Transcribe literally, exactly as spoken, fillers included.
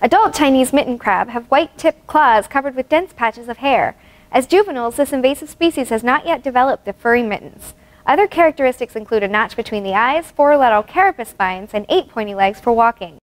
Adult Chinese mitten crab have white-tipped claws covered with dense patches of hair. As juveniles, this invasive species has not yet developed the furry mittens. Other characteristics include a notch between the eyes, four lateral carapace spines, and eight pointy legs for walking.